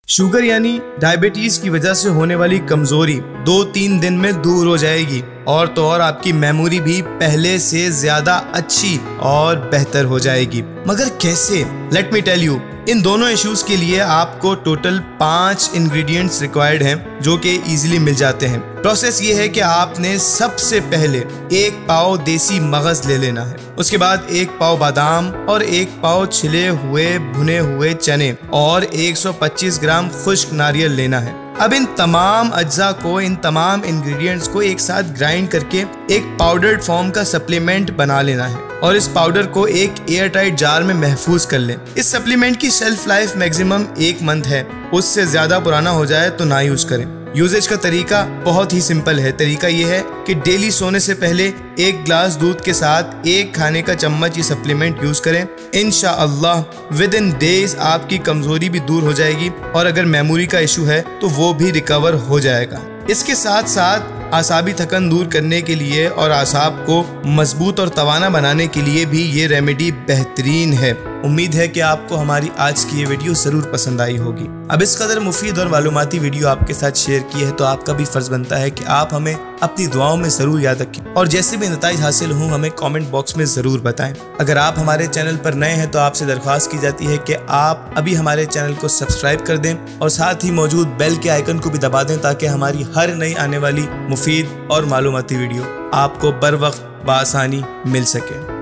Sugar यानी diabetes की वजह से होने वाली कमजोरी 2-3 दिन में दूर हो जाएगी और तो और आपकी मेमोरी भी पहले से ज्यादा अच्छी और बेहतर हो जाएगी। मगर कैसे? Let me tell you. इन दोनों इश्यूज के लिए आपको टोटल 5 इंग्रेडिएंट्स रिक्वायर्ड हैं जो कि इजीली मिल जाते हैं। प्रोसेस ये है कि आपने सबसे पहले 1 पाव देसी मगज ले लेना है, उसके बाद 1 पाव बादाम और 1 पाव छिले हुए भुने हुए चने और 125 ग्राम खुश्क नारियल लेना है। अब इन तमाम अज्जा को, इन तमाम इंग्रेडिएंट्स को एक साथ ग्राइंड करके एक पाउडर्ड फॉर्म का सप्लीमेंट बना लेना है और इस पाउडर को एक एयर टाइट जार में महफूज कर लें। इस सप्लीमेंट की शेल्फ लाइफ मैक्सिमम 1 मंथ है, उससे ज्यादा पुराना हो जाए तो ना यूज करें। यूजेज का तरीका बहुत ही सिंपल है। तरीका यह है कि डेली सोने से पहले 1 ग्लास दूध के साथ 1 खाने का चम्मच ये सप्लीमेंट यूज करें। इंशाअल्लाह विद इन डेज आपकी कमजोरी भी दूर हो जाएगी और अगर मेमोरी का इशू है तो वो भी रिकवर हो जाएगा। इसके साथ साथ आसाबी थकन दूर करने के लिए और आसाब को मजबूत और तवाना बनाने के लिए भी ये रेमेडी बेहतरीन है। उम्मीद है कि आपको हमारी आज की ये वीडियो जरूर पसंद आई होगी। अब इस कदर मुफीद और मालूमाती वीडियो आपके साथ शेयर की है तो आपका भी फर्ज बनता है कि आप हमें अपनी दुआओं में जरूर याद रखें और जैसे भी नताइज हासिल हों हमें कमेंट बॉक्स में जरूर बताएं। अगर आप हमारे चैनल पर नए हैं तो आपसे दरख्वास्त की जाती है कि आप अभी हमारे चैनल को सब्सक्राइब कर दें और साथ ही मौजूद बेल के आइकन को भी दबा दें ताकि हमारी हर नई आने वाली मुफीद और मालूमाती वीडियो आपको बर वक्त बआसानी मिल सके।